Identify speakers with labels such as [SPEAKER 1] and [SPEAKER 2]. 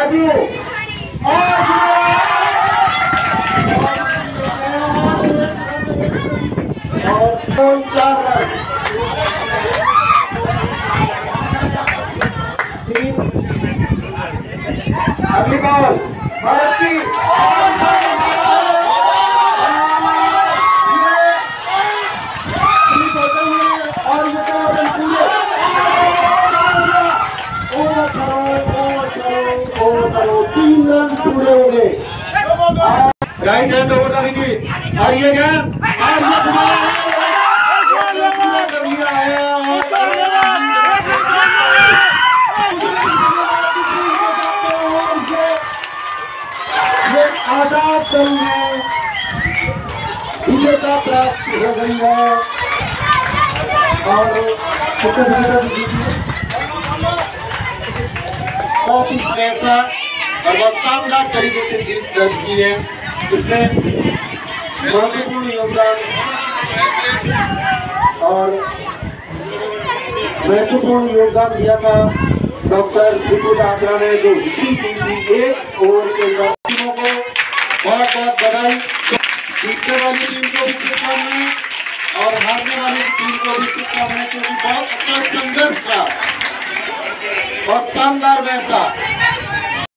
[SPEAKER 1] राजू और 4 रन। अगली बॉल भारत की और ये 3 रन पूरे हो गए। Right hand over the wicket और ये गेंद आजाद दल में विजेता प्राप्त हो गई है और बहुत ही बेहतर और बहुत शानदार तरीके से जीत दर्ज की है। इसमें महत्वपूर्ण योगदान और महत्वपूर्ण योगदान दिया था डॉक्टर विपुल आत्रा ने, जो विकेट टीम थी 1 ओवर के अंदर। टीमों को बहुत बहुत बधाई। जीतने वाली टीम को भी शुभकामनाएं और हारने वाली टीम को भी शुभकामनाएं, क्योंकि बहुत अच्छा संघर्ष था, बहुत शानदार मैच था।